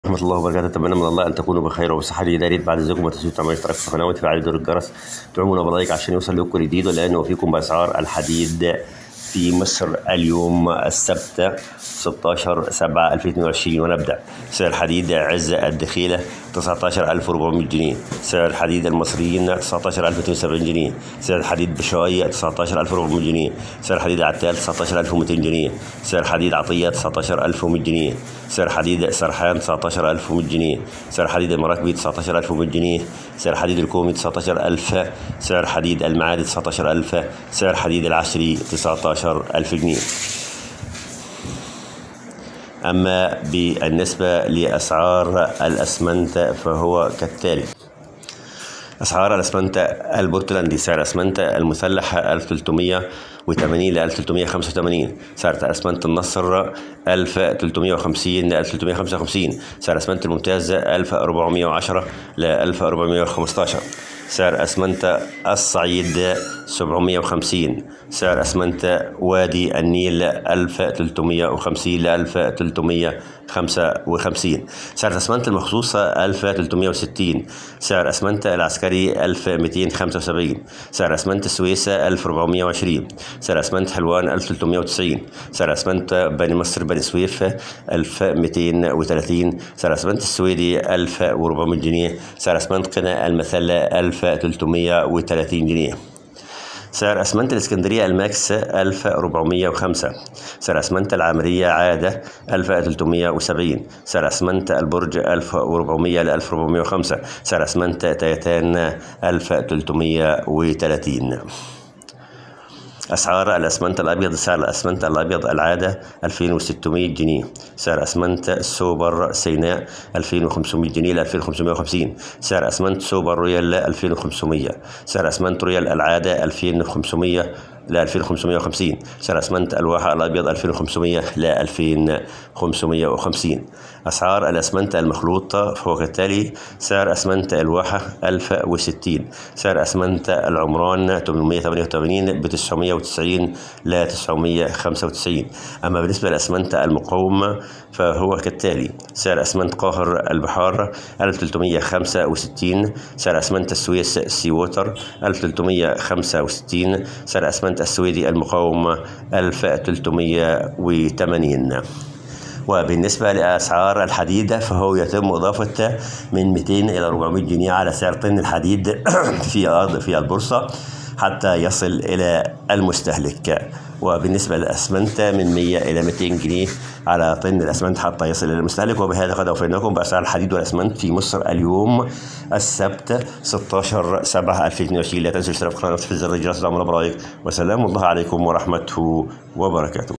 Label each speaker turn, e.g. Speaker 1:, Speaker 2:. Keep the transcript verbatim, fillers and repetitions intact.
Speaker 1: ورحمة الله وبركاته. أتمنى من الله أن تكونوا بخير وبصحة جيدة. يا ريت بعد إذنكم ما تنسوش تعملوا اشتراك في القناة وتفعلوا زر الجرس، تعملوا بلايك عشان يوصل لكم جديد، ولأن وفيكم بأسعار الحديد في مصر اليوم السبت ستة عشر سبعة ألفين واثنين وعشرين. ونبدأ سعر الحديد عز الدخيلة تسعة عشر ألف وأربعمائة جنيه، سعر الحديد المصريين تسعة عشر ألف ومئتين وسبعين جنيه، سعر الحديد بشوية تسعة عشر ألف وأربعمائة جنيه، سعر الحديد عتال تسعة عشر ألف ومئتين جنيه، سعر الحديد عطية تسعة عشر ألف ومئة جنيه، سعر حديد سرحان تسعة عشر ألف ومئة جنيه، سعر حديد المراكبي تسعة عشر ألف ومئة جنيه، سعر حديد الكومي تسعة عشر ألف، سعر حديد المعادي تسعة عشر ألف، سعر حديد العشري تسعة عشر ألف جنيه. أما بالنسبة لأسعار الأسمنت فهو كالتالي: أسعار الأسمنت البورتلاندي، سعر الأسمنت المسلح ألف وثلاثمائة وثمانين ل ألف وثلاثمائة وخمسة وثمانين، سعر أسمنت النصر ألف وثلاثمائة وخمسين ل ألف وثلاثمائة وخمسة وخمسين، سعر أسمنت الممتاز ألف وأربعمائة وعشرة ل ألف وأربعمائة وخمسة عشر، سعر أسمنت الصعيد سبعمائة وخمسين، سعر أسمنت وادي النيل ألف وثلاثمائة وخمسين ل ألف وثلاثمائة وخمسة وخمسين، سعر أسمنت المخصوصة ألف وثلاثمائة وستين، سعر أسمنت العسكري ألف ومئتين وخمسة وسبعين، سعر أسمنت السويس ألف وأربعمائة وعشرين، سعر أسمنت حلوان ألف وثلاثمائة وتسعين، سعر أسمنت بني مصر بني سويف ألف ومئتين وثلاثين، سعر أسمنت السويدي ألف وأربعمائة جنيه، سعر أسمنت قنا المثلة ألف وثلاثمائة وثلاثين جنيه، سعر أسمنت الإسكندرية الماكس ألف وأربعمائة وخمسة، سعر أسمنت العامرية عادة ألف وثلاثمائة وسبعين، سعر أسمنت البرج ألف وأربعمائة ل ألف وأربعمائة وخمسة، سعر أسمنت تيتان ألف وثلاثمائة وثلاثين. أسعار الأسمنت الأبيض: سعر الأسمنت الأبيض العادة ألفين وستمائة جنيه، سعر أسمنت سوبر سيناء ألفين وخمسمائة جنيه ل ألفين وخمسمائة وخمسين، سعر أسمنت سوبر رويال ألفين وخمسمائة، سعر أسمنت رويال العادة ألفين وخمسمائة ل ألفين وخمسمائة وخمسين، سعر أسمنت الواحة الأبيض ألفين وخمسمائة ل ألفين وخمسمائة وخمسين. أسعار الأسمنت المخلوطة فهو كالتالي: سعر أسمنت الواحة ألف وستين، سعر أسمنت العمران ثمانمائة وثمانية وثمانين ب تسعمائة وتسعين ل تسعمائة وخمسة وتسعين. أما بالنسبة للأسمنت المقاوم فهو كالتالي: سعر أسمنت قاهر البحار ألف وثلاثمائة وخمسة وستين، سعر أسمنت السويس سي ووتر ألف وثلاثمائة وخمسة وستين، سعر أسمنت السويدي المقاوم ألف وثلاثمائة وثمانين. وبالنسبة لأسعار الحديد فهو يتم إضافة من مئتين إلى أربعمائة جنيه على سعر طن الحديد في أرض في البورصة حتى يصل إلى المستهلك. وبالنسبة للأسمنت من مئة إلى مئتين جنيه على طن الأسمنت حتى يصل إلى المستهلك. وبهذا قد أوفيناكم بأسعار الحديد والأسمنت في مصر اليوم السبت ستة عشر سبعة ألفين واثنين وعشرين. لا تنسوا الاشتراك في القناة وتفعيل زر الجرس لتعملوا برايك. وسلام الله عليكم ورحمته وبركاته.